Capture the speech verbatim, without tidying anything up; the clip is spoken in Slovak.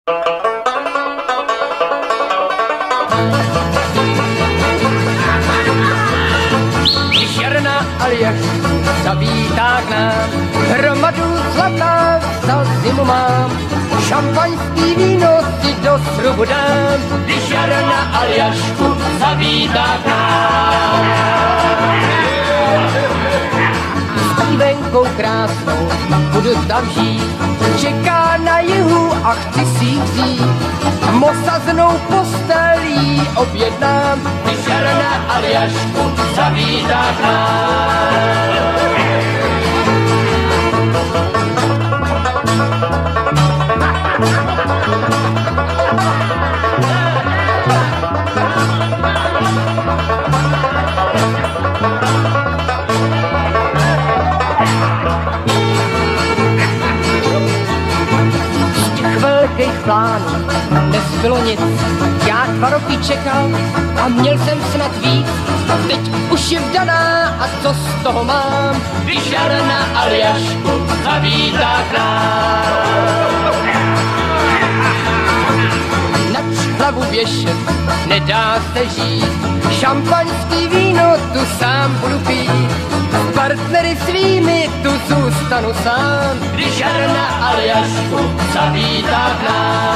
Když Jarna Aljašku zavítá k nám, hromadu zlata za zimu mám, šampaňský víno si do srubu dám. Když Jarna Aljašku zavítá k nám. S venkou krásnou budu tam žít, čeká na jihu a chci si ji vzít. Mosaznou postelí objednám, když Jarna Aljašku zavítá k nám. Velkých plánů nezbylo nic, já dva roky čekal a měl jsem snad víc. Teď už je vdaná a co z toho mám, když Jarna Aljašku zavítá k nám. Nač hlavu věšet nedá se žít, šampaňský víno tu sám budu pít. S partnery svými tu zůstanu sám, když Jarna Aljašku zavítá k nám.